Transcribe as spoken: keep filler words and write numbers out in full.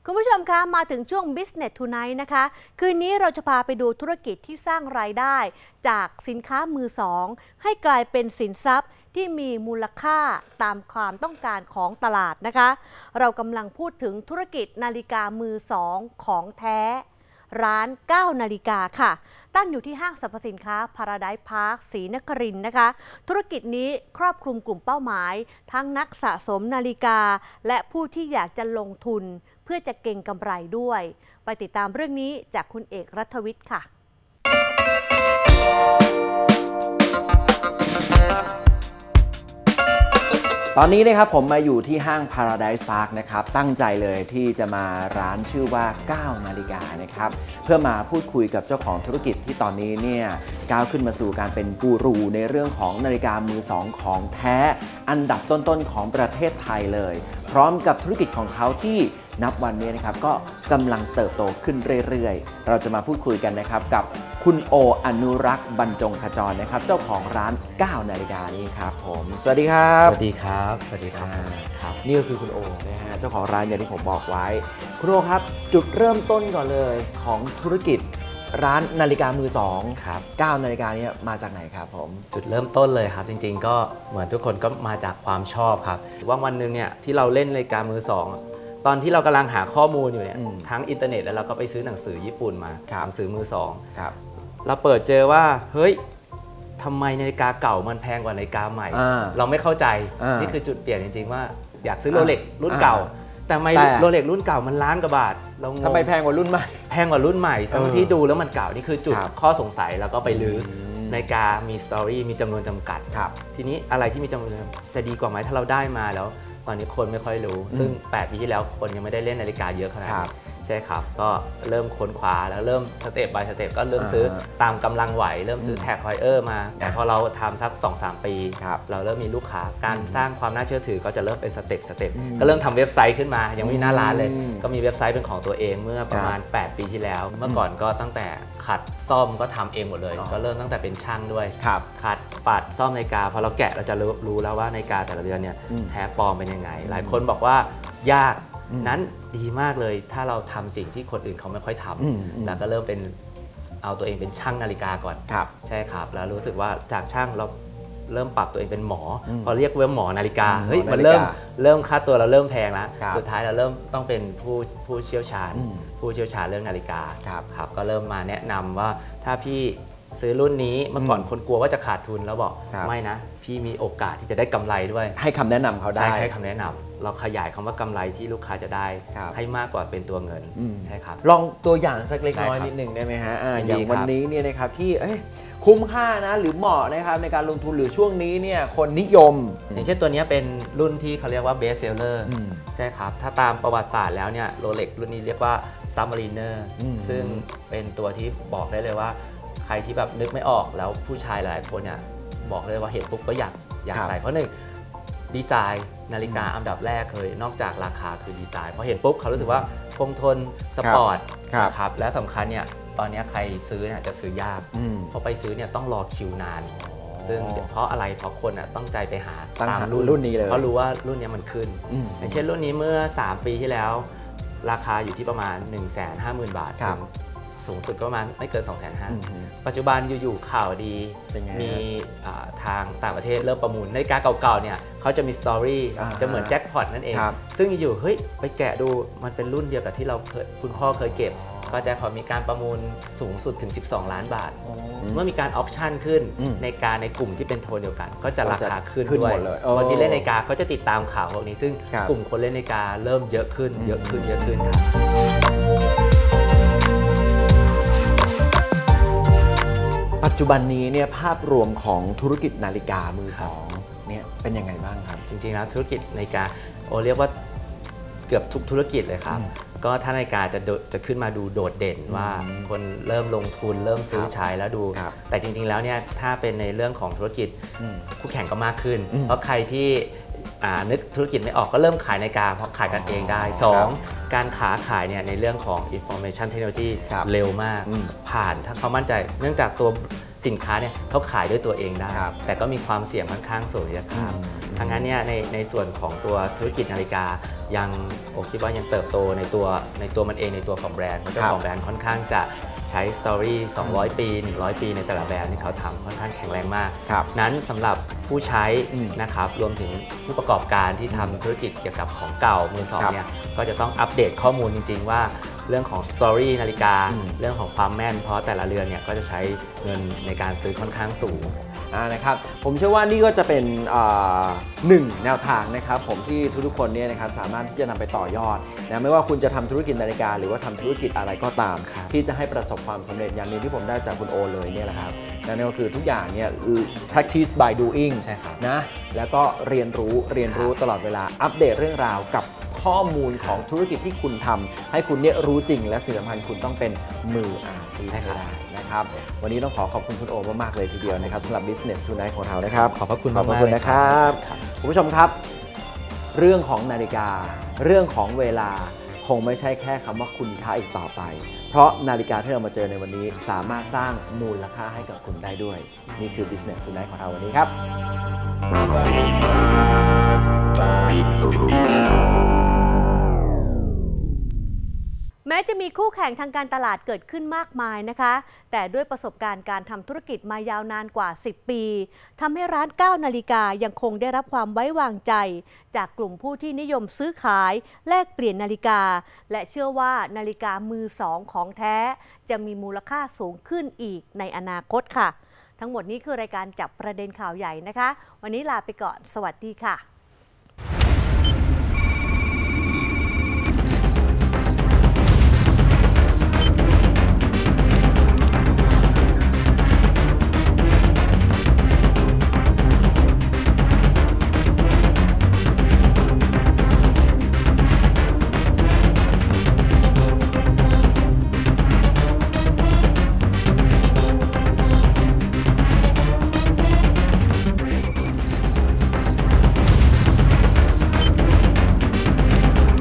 คุณผู้ชมคะมาถึงช่วง Business Tonight นะคะคืนนี้เราจะพาไปดูธุรกิจที่สร้างรายได้จากสินค้ามือสองให้กลายเป็นสินทรัพย์ที่มีมูลค่าตามความต้องการของตลาดนะคะเรากำลังพูดถึงธุรกิจนาฬิกามือสองของแท้ร้านเก้านาฬิกาค่ะตั้งอยู่ที่ห้างสรรพสินค้า Paradise Park ศรีนครินทร์นะคะธุรกิจนี้ครอบคลุมกลุ่มเป้าหมายทั้งนักสะสมนาฬิกาและผู้ที่อยากจะลงทุนเพื่อจะเก็งกำไรด้วยไปติดตามเรื่องนี้จากคุณเอกรัฐวิทย์ค่ะตอนนี้นะครับผมมาอยู่ที่ห้าง Paradise Park นะครับตั้งใจเลยที่จะมาร้านชื่อว่าเก้านาฬิกานะครับเพื่อมาพูดคุยกับเจ้าของธุรกิจที่ตอนนี้เนี่ยก้าวขึ้นมาสู่การเป็นกูรูในเรื่องของนาฬิกามือสองของแท้อันดับต้นๆของประเทศไทยเลยพร้อมกับธุรกิจของเขาที่นับวันนี้นะครับก็กำลังเติบโตขึ้นเรื่อยๆเราจะมาพูดคุยกันนะครับกับคุณโออนุรักษ์บรรจงขจรนะครับเจ้าของร้านเก้านาฬิกานี้ครับผมสวัสดีครับสวัสดีครับสวัสดีครับครับนี่ก็คือคุณโอนะฮะเจ้าของร้านอย่างที่ผมบอกไว้คุณโอครับจุดเริ่มต้นก่อนเลยของธุรกิจร้านนาฬิกามือสองครับเก้านาฬิกานี้มาจากไหนครับผมจุดเริ่มต้นเลยครับจริงๆก็เหมือนทุกคนก็มาจากความชอบครับว่าวันหนึ่งเนี่ยที่เราเล่นนาฬิกามือสองตอนที่เรากำลังหาข้อมูลอยู่เนี่ยทั้งอินเทอร์เน็ตแล้วเราก็ไปซื้อหนังสือญี่ปุ่นมาหนังสือมือสองครับเราเปิดเจอว่าเฮ้ยทำไมนาฬิกาเก่ามันแพงกว่านาฬิกาใหม่เราไม่เข้าใจนี่คือจุดเปลี่ยนจริงๆว่าอยากซื้อโรเล็กรุ่นเก่าแต่ไม่โรเล็กรุ่นเก่ามันล้านกว่าบาทเราทำไมแพงกว่ารุ่นใหม่แพงกว่ารุ่นใหม่ทั้งที่ดูแล้วมันเก่านี่คือจุดข้อสงสัยแล้วก็ไปลื้อนาฬิกามีสตอรี่มีจำนวนจำกัดทีนี้อะไรที่มีจำนวนจะดีกว่าไหมถ้าเราได้มาแล้วตอนนี้คนไม่ค่อยรู้ซึ่งแปดปีที่แล้วคนยังไม่ได้เล่นนาฬิกาเยอะขนาดนี้ใช่ครับก็เริ่มค้นคว้าแล้วเริ่มสเต็ปบายสเต็ปก็เริ่มซื้อตามกำลังไหวเริ่มซื้อแท็กไฮเออร์มาแต่พอเราทำสัก สองถึงสาม ปีเราเริ่มมีลูกค้าการสร้างความน่าเชื่อถือก็จะเริ่มเป็นสเต็ปสเต็ปก็เริ่มทำเว็บไซต์ขึ้นมายังไม่มีหน้าร้านเลยก็มีเว็บไซต์เป็นของตัวเองเมื่อประมาณแปดปีที่แล้วเมื่อก่อนก็ตั้งแต่ขัดซ่อมก็ทำเองหมดเลยก็เริ่มตั้งแต่เป็นช่างด้วยขัดปัดซ่อมนาฬิกาพอเราแกะเราจะรู้แล้วว่านาฬิกาแต่ละเรือนเนี่ยแท้ปลอมเป็นยังไงหลายคนบอกว่ายากนั้นดีมากเลยถ้าเราทำสิ่งที่คนอื่นเขาไม่ค่อยทำแล้วก็เริ่มเป็นเอาตัวเองเป็นช่างนาฬิกาก่อนใช่ครับแล้วรู้สึกว่าจากช่างเราเริ่มปรับตัวเองเป็นหมอพอเรียกว่าหมอนาฬิกาเฮ้ยมันเริ่มเริ่มค่าตัวเราเริ่มแพงแล้วสุดท้ายเราเริ่มต้องเป็นผู้ผู้เชี่ยวชาญผู้เชี่ยวชาญเรื่องนาฬิกาครับก็เริ่มมาแนะนำว่าถ้าพี่ซื้อรุ่นนี้เมื่อก่อนคนกลัวว่าจะขาดทุนแล้วบอกไม่นะพี่มีโอกาสที่จะได้กำไรด้วยให้คำแนะนำเขาได้ใช่ให้คำแนะนำเราขยายคำว่ากำไรที่ลูกค้าจะได้ให้มากกว่าเป็นตัวเงินใช่ครับลองตัวอย่างสักเล็กน้อยนิดหนึ่งได้ไหมฮะอย่างวันนี้เนี่ยนะครับที่คุ้มค่านะหรือเหมาะนะครับในการลงทุนหรือช่วงนี้เนี่ยคนนิยมอย่างเช่นตัวนี้เป็นรุ่นที่เขาเรียกว่า Best Seller ใช่ครับถ้าตามประวัติศาสตร์แล้วเนี่ยโรเล็กรุ่นนี้เรียกว่า Submariner ซึ่งเป็นตัวที่บอกได้เลยว่าใครที่แบบนึกไม่ออกแล้วผู้ชายหลายคนเนี่ยบอกเลยว่าเห็นปุ๊บก็อยากอยากใส่เพราะหนึ่งดีไซน์นาฬิกาอันดับแรกเลยนอกจากราคาคือดีไซน์พอเห็นปุ๊บเขารู้สึกว่าคงทนสปอร์ตนะครับและสำคัญเนี่ยตอนนี้ใครซื้อเนี่ยจะซื้อยากเพราะไปซื้อเนี่ยต้องรอคิวนานซึ่งเพราะอะไรเพราะคนอ่ะต้องใจไปหาตามรุ่นนี้เลยเพราะรู้ว่ารุ่นนี้มันขึ้นอย่างเช่นรุ่นนี้เมื่อสามปีที่แล้วราคาอยู่ที่ประมาณ หนึ่งแสนห้าหมื่น บาทสูงสุดก็ประมาณไม่เกิน สองแสนห้าหมื่น ปัจจุบันอยู่ๆข่าวดีมีทางต่างประเทศเริ่มประมูลนาฬิกาเก่าๆเนี่ยเขาจะมีสตอรี่จะเหมือนแจ็คพอตนั่นเองซึ่งอยู่เฮ้ยไปแกะดูมันเป็นรุ่นเดียวกับที่เราคุณพ่อเคยเก็บก็แจ็คพอตมีการประมูลสูงสุดถึงสิบสองล้านบาทเมื่อมีการออคชั่นขึ้นในการในกลุ่มที่เป็นโทนเดียวกันก็จะราคาขึ้นด้วยคนที่เล่นนาฬิกาเขาจะติดตามข่าวพวกนี้ซึ่งกลุ่มคนเล่นนาฬิกาเริ่มเยอะขึ้นเยอะขึ้นเยอะขึ้นครับปัจจุบันนี้เนี่ยภาพรวมของธุรกิจนาฬิกามือสองเนี่ยเป็นยังไงบ้างครับจริงๆแล้วธุรกิจนาฬิกาโอเรียกว่าเกือบทุกธุรกิจเลยครับก็ถ้านาฬิกาจะจะขึ้นมาดูโดดเด่นว่าคนเริ่มลงทุนเริ่มซื้อใช้แล้วดูแต่จริงๆแล้วเนี่ยถ้าเป็นในเรื่องของธุรกิจคู่แข่งก็มากขึ้นเพราะใครที่นึกธุรกิจไม่ออกก็เริ่มขายนาฬิกาเพราะขายกันเองได้สองการขาขายเนี่ยในเรื่องของ information technology เร็วมากผ่านถ้าเขามั่นใจเนื่องจากตัวสินค้าเนี่ยเขาขายด้วยตัวเองได้แต่ก็มีความเสี่ยงค่อนข้างสูงนะครับทางนั้นเนี่ยในในส่วนของตัวธุรกิจนาฬิกายังผมคิดว่ายังเติบโตในตัวในตัวมันเองในตัวของแบรนด์เจ้าของแบรนด์ค่อนข้างจะใช้สตอรี่สองร้อยปีหนึ่งร้อยปีในแต่ละแบรนด์ที่เขาทำค่อนข้างแข็งแรงมากนั้นสำหรับผู้ใช้นะครับรวมถึงผู้ประกอบการที่ทำธุรกิจเกี่ยวกับของเก่ามือสองเนี่ยก็จะต้องอัปเดตข้อมูลจริงๆว่าเรื่องของสตอรี่นาฬิกาเรื่องของความแม่นเพราะแต่ละเรือนเนี่ยก็จะใช้เงินในการซื้อค่อนข้างสูงนะครับผมเชื่อว่านี่ก็จะเป็นหนึ่งแนวทางนะครับผมที่ทุกๆคนเนี่ยนะครับสามารถที่จะนำไปต่อยอดนะไม่ว่าคุณจะทำธุรกิจนาฬิกาหรือว่าทำธุรกิจอะไรก็ตามที่จะให้ประสบความสำเร็จอย่างนี้ที่ผมได้จากคุณโอเลยเนี่ยแหละครับนั่นก็คือทุกอย่างเนี่ย practice by doing นะแล้วก็เรียนรู้เรียนรู้ตลอดเวลาอัปเดตเรื่องราวกับข้อมูลของธุรกิจที่คุณทำให้คุณเนี่ยรู้จริงและสิ่งสำคัญคุณต้องเป็นมืออาชีพให้ได้นะครับวันนี้ต้องขอขอบคุณคุณโอมากๆเลยทีเดียวนะครับสำหรับ Business Tonight ของเรานะครับขอบพระคุณขอบพระคุณนะครับคุณผู้ชมครับเรื่องของนาฬิกาเรื่องของเวลาคงไม่ใช่แค่คำว่าคุณค่าอีกต่อไปเพราะนาฬิกาที่เรามาเจอในวันนี้สามารถสร้างมูลค่าให้กับคุณได้ด้วยนี่คือ Business Tonight ของเราวันนี้ครับแม้จะมีคู่แข่งทางการตลาดเกิดขึ้นมากมายนะคะแต่ด้วยประสบการณ์การทำธุรกิจมายาวนานกว่าสิบปีทำให้ร้านเก้านาฬิกายังคงได้รับความไว้วางใจจากกลุ่มผู้ที่นิยมซื้อขายแลกเปลี่ยนนาฬิกาและเชื่อว่านาฬิกามือสองของแท้จะมีมูลค่าสูงขึ้นอีกในอนาคตค่ะทั้งหมดนี้คือรายการจับประเด็นข่าวใหญ่นะคะวันนี้ลาไปก่อนสวัสดีค่ะ